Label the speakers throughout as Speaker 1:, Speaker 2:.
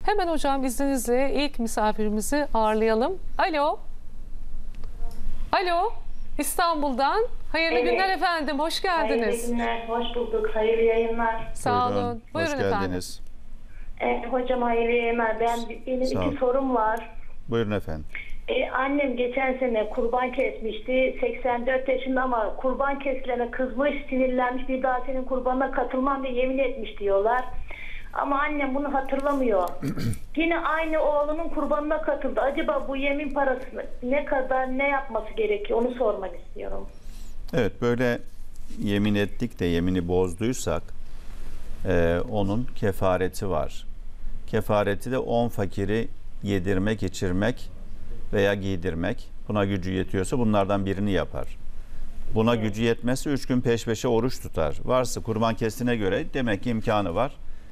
Speaker 1: Hemen hocam izninizle ilk misafirimizi ağırlayalım. Alo. Alo. İstanbul'dan. Hayırlı günler efendim. Hoş geldiniz.
Speaker 2: Hayırlı günler. Hoş bulduk. Hayırlı yayınlar.
Speaker 1: Sağ olun. Buyurun
Speaker 3: hoş geldiniz.
Speaker 2: Efendim. Hocam hayırlı yayınlar. Benim iki sorum var.
Speaker 3: Buyurun efendim.
Speaker 2: Annem geçen sene kurban kesmişti. 84 yaşında ama kurban kesilene kızmış, sinirlenmiş. Bir daha senin kurbanına katılmam diye yemin etmiş diyorlar. Ama annem bunu hatırlamıyor. Yine aynı oğlunun kurbanına katıldı. Acaba bu yemin parasını ne kadar, ne yapması gerekiyor onu sormak istiyorum.
Speaker 3: Evet, böyle yemin ettik de yemini bozduysak onun kefareti var. Kefareti de 10 fakiri yedirmek, içirmek veya giydirmek. Buna gücü yetiyorsa bunlardan birini yapar. Buna gücü yetmezse 3 gün peş peşe oruç tutar. Varsa kurban kestiğine göre demek ki imkanı var.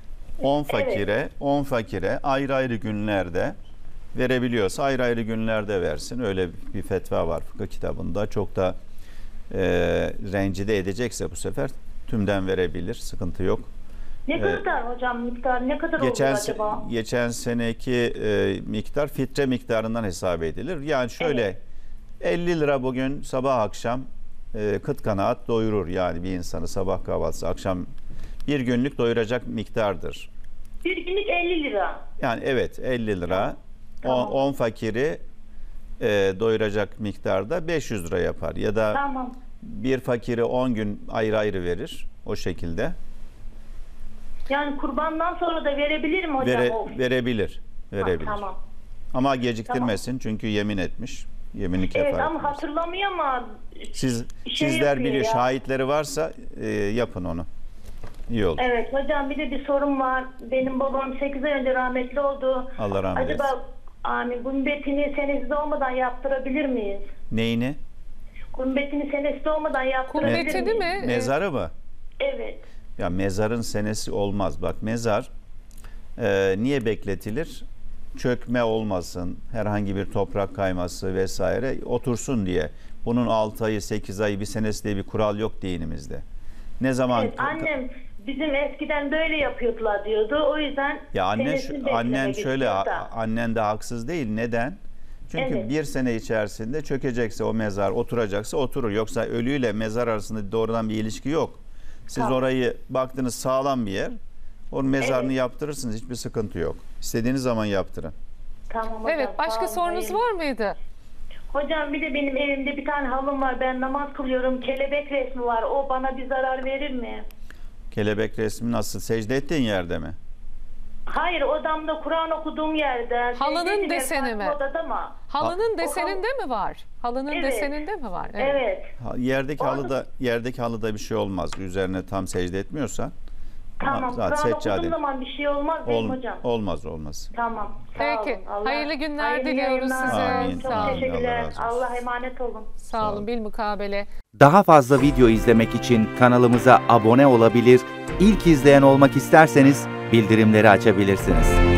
Speaker 3: 10 fakire ayrı ayrı günlerde verebiliyorsa ayrı ayrı günlerde versin. Öyle bir fetva var fıkıh kitabında. Çok da rencide edecekse bu sefer tümden verebilir. Sıkıntı yok.
Speaker 2: Ne kadar hocam miktar? Ne kadar olur acaba?
Speaker 3: Geçen seneki miktar fitre miktarından hesap edilir. Yani şöyle 50 lira bugün sabah akşam kıt kanaat doyurur. Yani bir insanı sabah kahvaltısı akşam bir günlük doyuracak miktardır.
Speaker 2: Bir günlük 50 lira.
Speaker 3: Yani evet 50 lira.
Speaker 2: Tamam.
Speaker 3: 10 fakiri doyuracak miktarda 500 lira yapar. Ya da
Speaker 2: Tamam.
Speaker 3: bir fakiri 10 gün ayrı ayrı verir. O şekilde.
Speaker 2: Yani kurbandan sonra da verebilir mi hocam?
Speaker 3: Verebilir. Verebilir.
Speaker 2: Tamam.
Speaker 3: Ama geciktirmesin çünkü yemin etmiş. Yemini kefaret.
Speaker 2: Evet ama hatırlamıyor ama
Speaker 3: sizler biliyor. Şahitleri varsa yapın onu. İyi olur.
Speaker 2: Evet hocam bir de bir sorum var. Benim babam 8 ay önce rahmetli oldu.
Speaker 3: Allah rahmet eylesin.
Speaker 2: Acaba gumbetini senesi olmadan yaptırabilir miyiz?
Speaker 3: Neyini?
Speaker 2: Gumbetini senesi olmadan yaptırabilir miyiz?
Speaker 1: Gumbetini mi?
Speaker 3: Mezarı mı?
Speaker 2: Evet.
Speaker 3: Ya mezarın senesi olmaz. Bak mezar niye bekletilir? Çökme olmasın, herhangi bir toprak kayması vesaire otursun diye. Bunun 6 ayı, 8 ayı, bir senesi diye bir kural yok dinimizde. Ne zaman?
Speaker 2: Evet, annem bizim eskiden böyle yapıyordular diyordu. O yüzden
Speaker 3: ya annen şöyle, annen de haksız değil. Neden? Çünkü bir sene içerisinde çökecekse o mezar, oturacaksa oturur. Yoksa ölüyle mezar arasında doğrudan bir ilişki yok. Siz orayı baktınız sağlam bir yer. Onun mezarını yaptırırsınız. Hiçbir sıkıntı yok. İstediğiniz zaman yaptırın.
Speaker 2: Tamam hocam.
Speaker 1: Evet, başka sorunuz var mıydı?
Speaker 2: Hocam bir de benim evimde bir tane halım var. Ben namaz kılıyorum. Kelebek resmi var. O bana bir zarar verir mi?
Speaker 3: Kelebek resmi nasıl? Secde ettiğin yerde mi?
Speaker 2: Hayır, odamda Kur'an okuduğum yerde.
Speaker 1: Halının deseni mi?
Speaker 2: Odada mı?
Speaker 1: Halının deseninde mi var? Halının deseninde mi var?
Speaker 2: Evet.
Speaker 3: Yerdeki halıda bir şey olmaz. Üzerine tam secde etmiyorsa.
Speaker 2: Tamam. Kur'an okuduğum zaman bir şey olmaz değil mi hocam?
Speaker 3: Olmaz.
Speaker 2: Tamam.
Speaker 1: Peki. Hayırlı günler diliyoruz size.
Speaker 3: Amin.
Speaker 2: Çok
Speaker 3: Amin.
Speaker 2: teşekkürler.
Speaker 3: Allah razı olsun.
Speaker 2: Allah emanet olun.
Speaker 1: Sağ olun. Bilmukabele.
Speaker 4: Daha fazla video izlemek için kanalımıza abone olabilir, ilk izleyen olmak isterseniz bildirimleri açabilirsiniz.